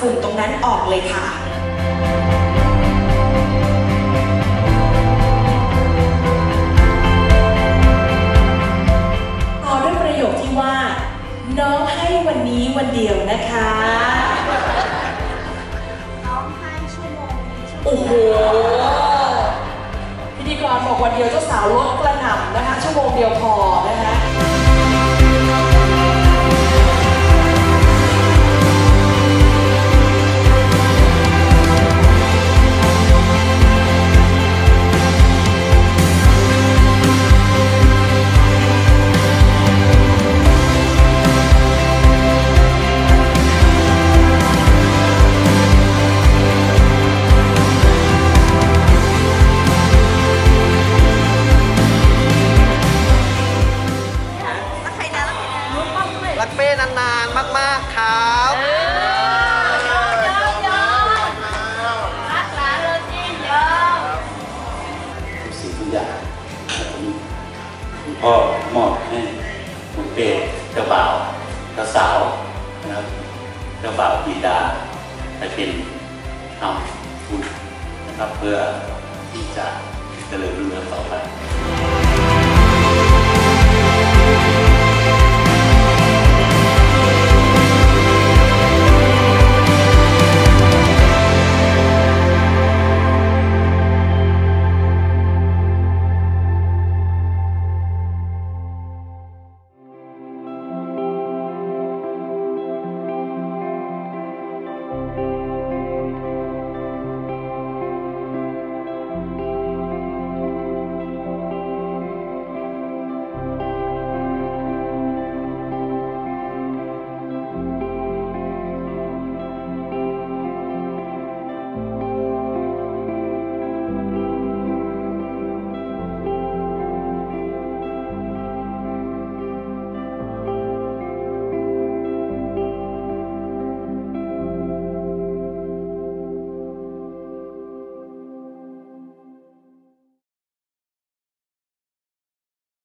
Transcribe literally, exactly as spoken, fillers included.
ฝุ่นตรงนั้นออกเลยค่ะต่อด้วยประโยคที่ว่าน้องให้วันนี้วันเดียวนะคะน้องให้ชั่วโมงนี้ชั่วโมงโอ้โหพิธีกรบอกวันเดียวเจ้าสาวลดกระหน่ำนะคะชั่วโมงเดียวพอนะคะรักเป้นานๆมากๆครับรักหลานเลยจริงเยอะทุกสิ่งทุกอย่างคุณพ่อมอบให้คุณเป้เจ้าบ่าวเจ้าสาวนะครับเจ้าบ่าวบิดาให้เป็นเอาคุณนะครับเพื่อที่จะเจริญรุ่งเรืองต่อไป